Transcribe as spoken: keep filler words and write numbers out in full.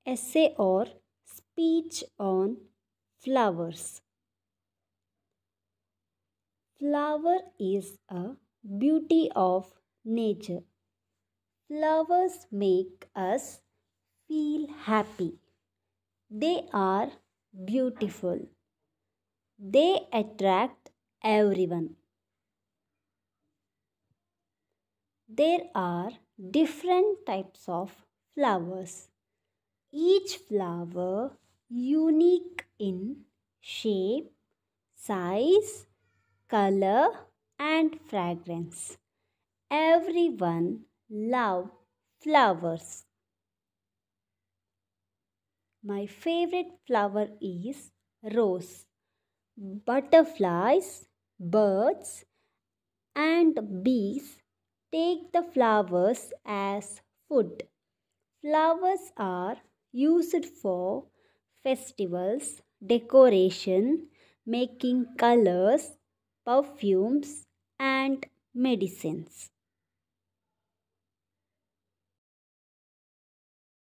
essay or speech on flowers. Flower is a beauty of nature. Flowers make us feel happy. They are beautiful. They attract everyone. There are different types of flowers. Each flower unique in shape, size, color and fragrance. Everyone love flowers. My favorite flower is rose. Butterflies, birds and bees take the flowers as food. Flowers are used for festivals, decoration, making colors, perfumes, and medicines.